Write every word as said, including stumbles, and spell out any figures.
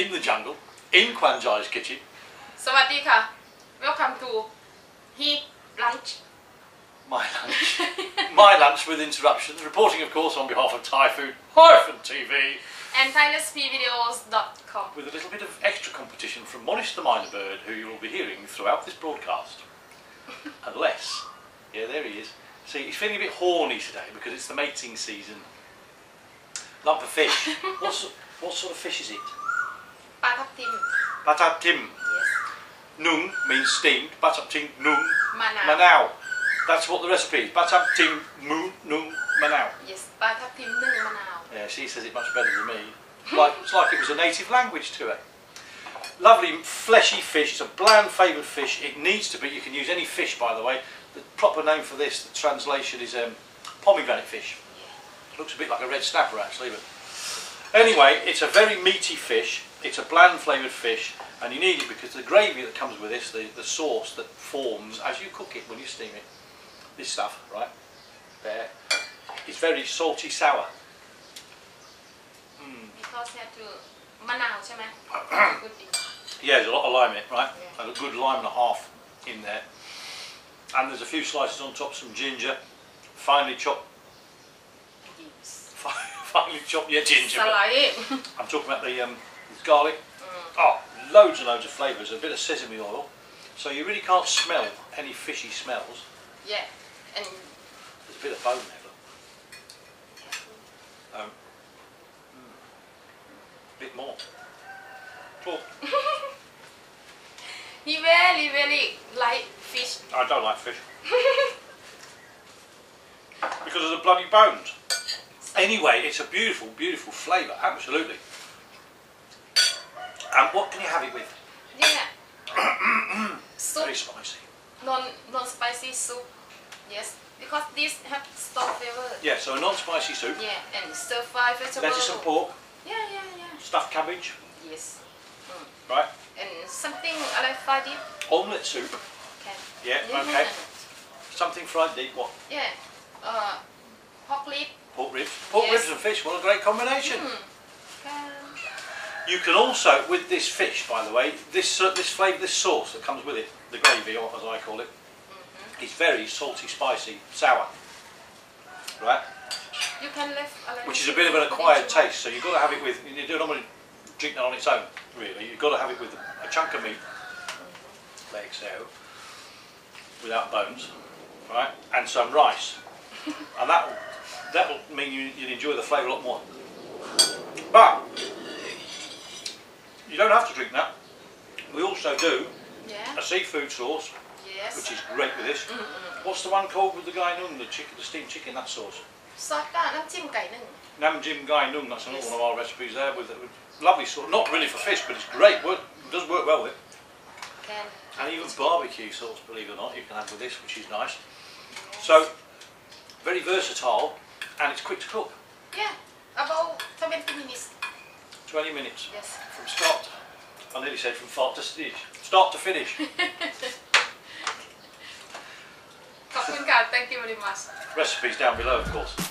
in the jungle, in Kwan Jai's kitchen. สวัสดีค่ะ Welcome to He Lunch. My lunch. My lunch with interruptions. Reporting, of course, on behalf of Thai Food Hyphen T V. And Thai Recipe Videos dot com. With a little bit of extra competition from Monish the Minor Bird, who you will be hearing throughout this broadcast. Unless, yeah, there he is. See, he's feeling a bit horny today because it's the mating season. Lump of fish. What's, what sort of fish is it? ปลาทับทิม Patat tim. Yes. Nung means steamed. Patat tim nung มะนาว manao. That's what the recipe is. Patat tim mu nung manao. Yes ปลาทับทิมนึ่งมะนาว Yeah, she says it much better than me. Like, it's like it was a native language to her. Lovely fleshy fish. It's a bland favoured fish. It needs to be. You can use any fish, by the way. The proper name for this, the translation is um, pomegranate fish. Looks a bit like a red snapper actually, but anyway, it's a very meaty fish. It's a bland flavoured fish, and you need it because the gravy that comes with this, the, the sauce that forms as you cook it when you steam it, this stuff, right, there, is very salty sour. Mm. Because you have to มะนาวใช่ไหม Good thing. Yeah, there's a lot of lime in it, right, Yeah. and a good lime and a half in there. And there's a few slices on top, some ginger, finely chopped, Yes. finely chopped, yeah, ส ginger. ไลด์ I'm talking about the um, garlic. Oh, loads and loads of flavours, a bit of sesame oil. So you really can't smell any fishy smells. Yeah. And There's a bit of bone there, look. Um, mm, a bit more. Oh, he very very like fish. I don't like fish. Because of the bloody bones. Anyway, it's a beautiful, beautiful flavour, absolutely. And what can you have it with? Yeah. Soup. Very spicy. non non spicy soup. Yes. Because this have strong flavor. Yeah, so a non-spicy soup, Yeah. And stir fry vegetable. lettuce and pork, Yeah yeah yeah. stuffed cabbage, Yes. Mm. right? And something อะไร fried deep Omelette soup, can. yeah, okay. Something fried deep, what? Yeah. Uh, pork rib. Pork ribs. Pork Yes. ribs and fish, what a great combination. Mm. Can. You can also, with this fish, by the way, this uh, this flavour, this sauce that comes with it, the gravy, or as I call it, Mm-hmm. is very salty, spicy, sour, right? You can left อะไร Which is a bit of an acquired taste. So you've got to have it with. You don't normally drink that on its own, really. You've got to have it with a chunk of meat, like so, without bones, right, and some rice, and that will that will mean you you'll enjoy the flavour a lot more. But you don't have to drink that. We also do Yeah. a seafood sauce, Yes. which is great with this. What's the one called with the gai nung, the chicken, the steamed chicken, that sauce? ซอสก็น้ำจิ้มไก่นึ่ง Nam Jim Gai Nung, that's another Yes. one of our recipes there, with, with lovely sauce. Not really for fish, but it's great. Work, does work well with it. Can. And even barbecue sauce, believe it or not, you can have with this, which is nice. So, very versatile, and it's quick to cook. Yeah. About twenty minutes. twenty minutes Yes. from start. I nearly said from start to finish. Start to finish. ขอบคุณค่ะ Thank you very much. Recipes down below, of course.